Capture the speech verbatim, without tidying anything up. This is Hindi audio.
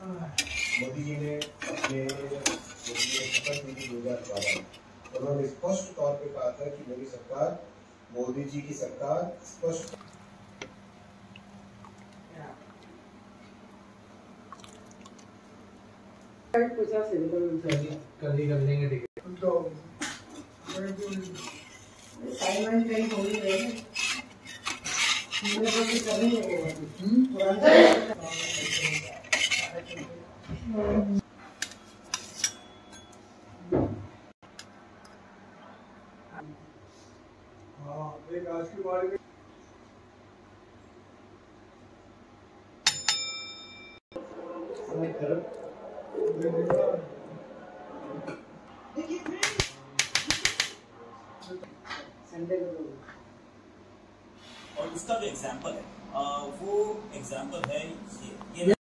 मोदी जी ने अपने शपथ नीति दो हजार चौदह उन्होंने स्पष्ट तौर पे कहा था कि मेरी सरकार, मोदी जी की सरकार स्पष्ट कल ही कर लेंगे टिकट तो साइमन कहीं हो ही रहे हैं मेरे को भी करनी है पुराना हाँ एक आज की बारी में और उसका जो एग्जाम्पल है वो एग्जाम्पल है ये